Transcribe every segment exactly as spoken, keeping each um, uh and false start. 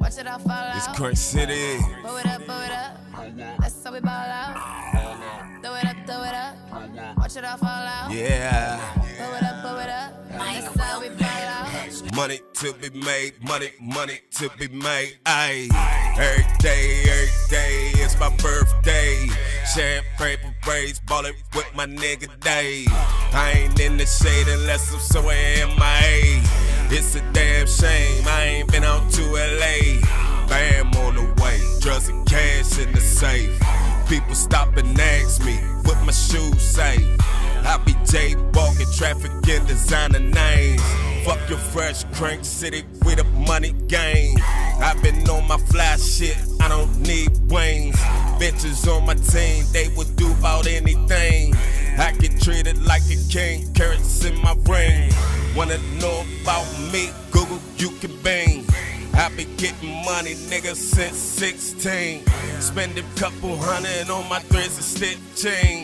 Watch it all fall out. It's KrainkCity. Blow it up, blow it up. That's how we ball out. Throw it up, throw it up. Watch it all fall out. Yeah. Blow it up, blow it up. That's how we ball out. Money to be made, money, money to be made. Ayy, every day, every day, it's my birthday. Champagne parades, ballin' with my nigga Dave. I ain't in the shade unless I'm somewhere in my A. It's a damn shame, I ain't been out to L A. B A M on the way, drugs and cash in the safe. People stop and ask me what my shoes say. I be J walking traffic in designer names. Fuck your fresh KrainkCity with the money game. I been on my fly shit, I don't need wings. Bitches on my team, they would do about anything. I get treated like a king, carrots in my ring. Wanna know about me? Google, you can bang. I been getting money, nigga, since sixteen. Spending couple hundred on my threads and stick chain.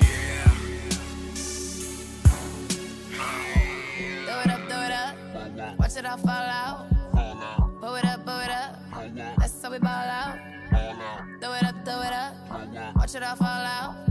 Throw it up, throw it up. Watch it all fall out. Blow it up, blow it up. That's how we ball out. Throw it up, throw it up. Watch it all fall out.